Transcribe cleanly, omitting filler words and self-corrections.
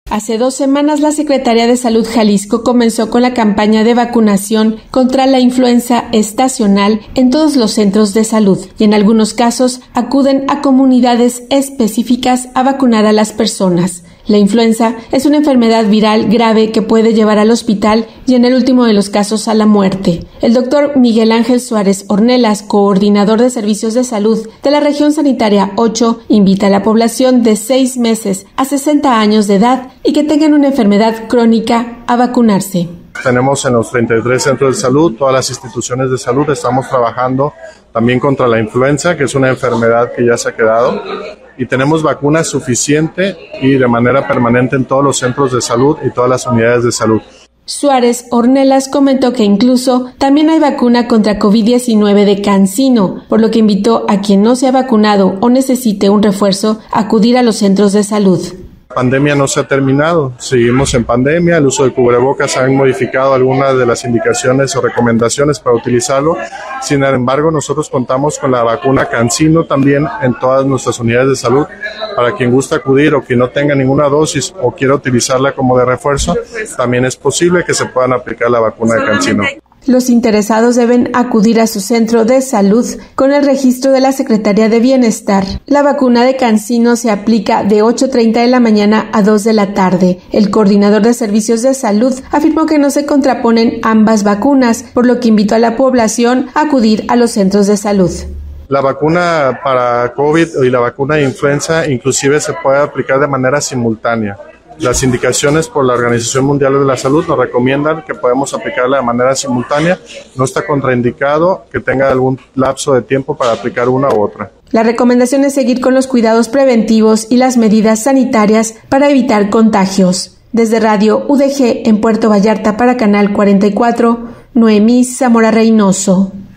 Hace 2 semanas, la Secretaría de Salud Jalisco comenzó con la campaña de vacunación contra la influenza estacional en todos los centros de salud y en algunos casos acuden a comunidades específicas a vacunar a las personas. La influenza es una enfermedad viral grave que puede llevar al hospital y en el último de los casos a la muerte. El doctor Miguel Ángel Suárez Ornelas, coordinador de servicios de salud de la región sanitaria 8, invita a la población de 6 meses a 60 años de edad y que tengan una enfermedad crónica a vacunarse. Tenemos en los 33 centros de salud, todas las instituciones de salud, estamos trabajando también contra la influenza, que es una enfermedad que ya se ha quedado, y tenemos vacuna suficiente y de manera permanente en todos los centros de salud y todas las unidades de salud. Suárez Ornelas comentó que incluso también hay vacuna contra COVID-19 de CanSino, por lo que invitó a quien no se ha vacunado o necesite un refuerzo a acudir a los centros de salud. La pandemia no se ha terminado, seguimos en pandemia, el uso de cubrebocas han modificado algunas de las indicaciones o recomendaciones para utilizarlo, sin embargo nosotros contamos con la vacuna CanSino también en todas nuestras unidades de salud, para quien gusta acudir o quien no tenga ninguna dosis o quiera utilizarla como de refuerzo, también es posible que se puedan aplicar la vacuna de CanSino. Los interesados deben acudir a su centro de salud con el registro de la Secretaría de Bienestar. La vacuna de CanSino se aplica de 8:30 de la mañana a 2 de la tarde. El coordinador de servicios de salud afirmó que no se contraponen ambas vacunas, por lo que invitó a la población a acudir a los centros de salud. La vacuna para COVID y la vacuna de influenza inclusive se puede aplicar de manera simultánea. Las indicaciones por la Organización Mundial de la Salud nos recomiendan que podemos aplicarla de manera simultánea. No está contraindicado que tenga algún lapso de tiempo para aplicar una u otra. La recomendación es seguir con los cuidados preventivos y las medidas sanitarias para evitar contagios. Desde Radio UDG en Puerto Vallarta para Canal 44, Noemí Zamora Reynoso.